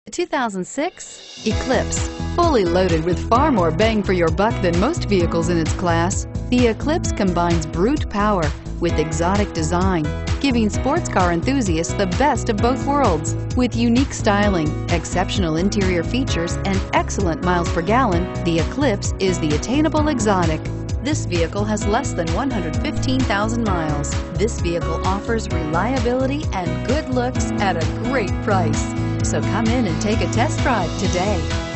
2006 Eclipse. Fully loaded with far more bang for your buck than most vehicles in its class, the Eclipse combines brute power with exotic design, giving sports car enthusiasts the best of both worlds. With unique styling, exceptional interior features, and excellent miles per gallon, the Eclipse is the attainable exotic. This vehicle has less than 115,000 miles. This vehicle offers reliability and good looks at a great price. So come in and take a test drive today.